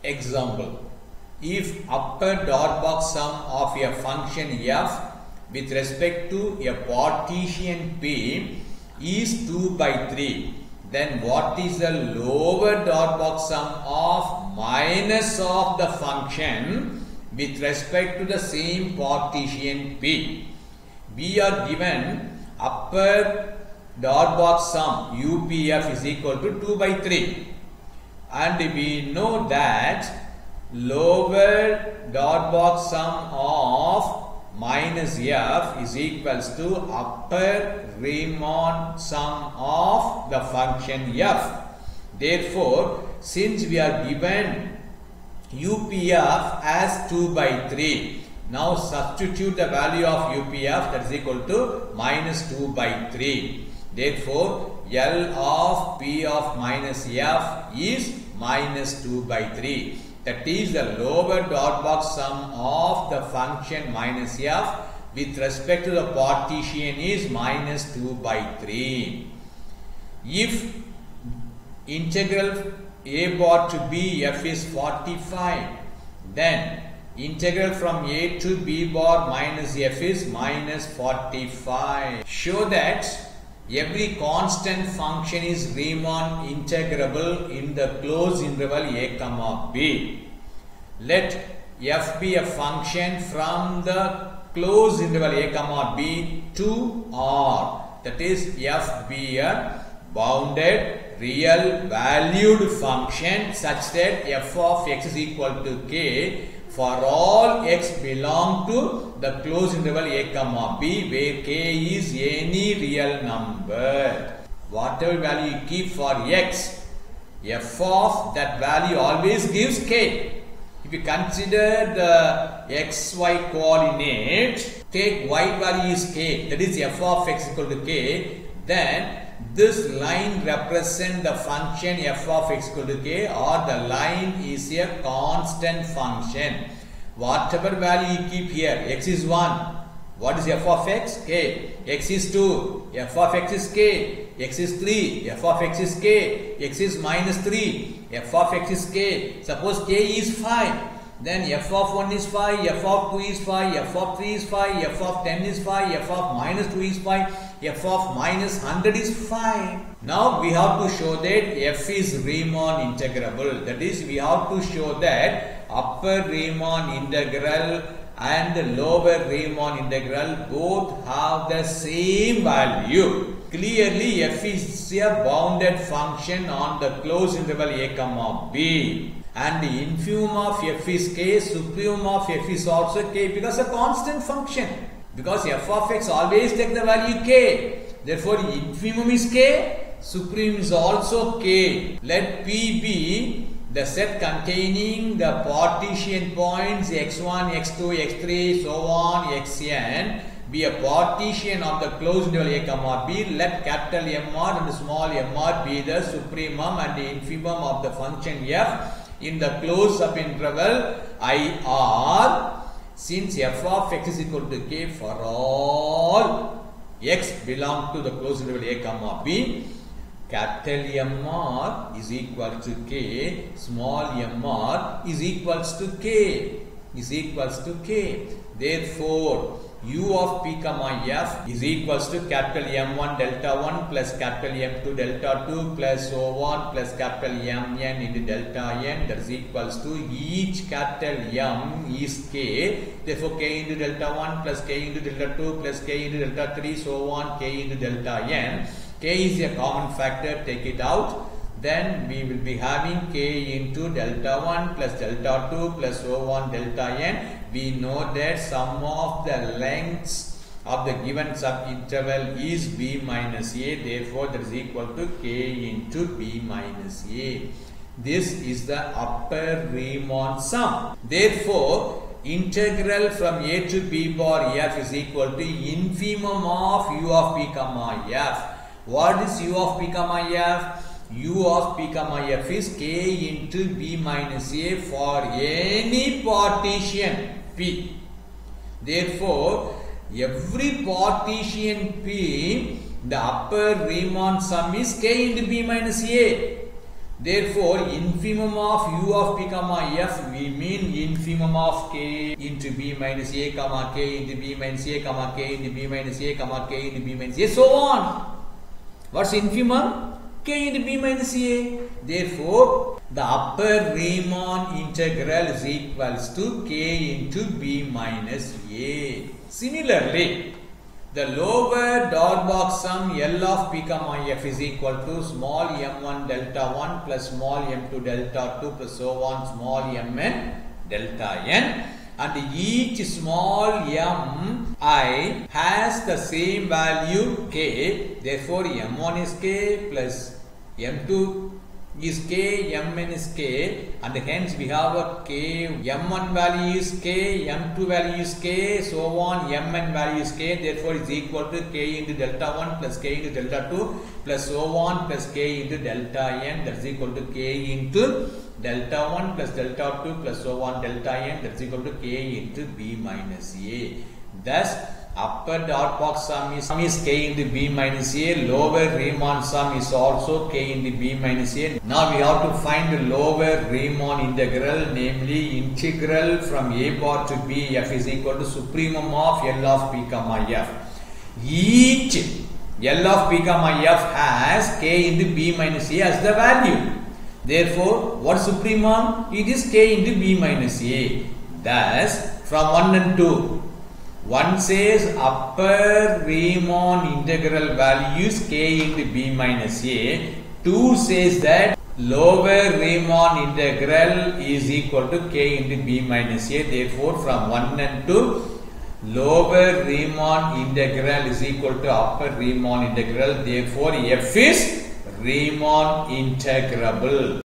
Example: if upper dot box sum of a function f with respect to a partition P is 2 by 3, then what is the lower dot box sum of minus of the function with respect to the same partition P? We are given upper dot box sum UPF is equal to 2 by 3, and we know that lower dot box sum of minus f is equals to upper Riemann sum of the function f. Therefore, since we are given UPF as 2 by 3, now substitute the value of UPF, that is equal to minus 2 by 3. Therefore, L of P of minus f is minus 2 by 3. That is the lower dot box sum of the function minus f with respect to the partition is minus 2 by 3. If integral a bar to b f is 45, then integral from a to b bar minus f is minus 45. Show that every constant function is Riemann integrable in the closed interval a comma b. Let f be a function from the closed interval a comma b to R. That is, f be a bounded real valued function such that f of x is equal to k for all x belong to the closed interval a comma b, where k is any real number. Whatever value you keep for x, f of that value always gives k. If you consider the xy coordinate, take y value is k, that is f of x equal to k, then this line represents the function f of x equal to k, or the line is a constant function. Whatever value you keep here, x is 1. What is f of x? K. X is 2. F of x is k. X is 3. F of x is k. X is minus 3. F of x is k. Suppose k is 5. Then f of 1 is 5, f of 2 is 5, f of 3 is 5, f of 10 is 5, f of minus 2 is 5, f of minus 100 is 5. Now we have to show that f is Riemann integrable. That is, we have to show that upper Riemann integral and lower Riemann integral both have the same value. Clearly, f is a bounded function on the closed interval a comma b. And the infimum of f is k, supremum of f is also k, because a constant function. Because f of x always take the value k. Therefore, infimum is k, supremum is also k. Let P be the set containing the partition points x1, x2, x3, so on, xn, be a partition of the closed interval a comma b. Let capital Mr and small mr be the supremum and the infimum of the function f in the closed subinterval IR, since f of x is equal to k for all x belong to the closed interval a comma b, capital Mr is equal to k, small mr is equals to k, Therefore, u of p comma f is equals to capital M1 delta 1 plus capital M2 delta 2 plus so on plus capital Mn into delta n, that is equals to each capital M is k. Therefore, k into delta 1 plus k into delta 2 plus k into delta 3, so on, k into delta n. K is a common factor, take it out. Then we will be having k into delta 1 plus delta 2 plus so on delta n. We know that sum of the lengths of the given subinterval is b minus a. Therefore, that is equal to k into b minus a. This is the upper Riemann sum. Therefore, integral from a to b bar f is equal to infimum of u of p comma f. What is u of p comma f? U of p comma f is k into b minus a for any partition P. Therefore, every partition P, the upper Riemann sum is k into b minus a. Therefore, infimum of u of p comma f, we mean infimum of k into b minus a comma k into b minus a comma k into b minus a comma k into b minus a, so on. What's infimum? K into b minus a. Therefore, the upper Riemann integral is equals to k into b minus a. Similarly, the lower dot box sum L of p comma f is equal to small m1 delta 1 plus small m2 delta 2 plus so on small mn delta n, and each small m I has the same value k. Therefore, m1 is k plus m2 is k, mn is k, and hence we have a k, m1 value is k, m2 value is k, so on, mn value is k. Therefore, is equal to k into delta 1 plus k into delta 2 plus so on plus k into delta n, that is equal to k into delta 1 plus delta 2 plus so on delta n, that is equal to k into b minus a. Thus, upper dot box sum is k into b minus a, lower Riemann sum is also k into b minus a. Now we have to find the lower Riemann integral, namely integral from a bar to b f is equal to supremum of L of p comma f. Each L of p comma f has k into b minus a as the value. Therefore, what supremum? It is k into b minus a. Thus, from 1 and 2, one says upper Riemann integral values k into b minus a. 2 says that lower Riemann integral is equal to k into b minus a. Therefore, from 1 and 2, lower Riemann integral is equal to upper Riemann integral. Therefore, f is Riemann integrable.